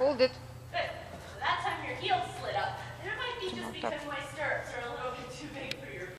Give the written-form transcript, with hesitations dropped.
Hold it. Good. So that time your heels slid up. And it might be just because my stirrups are a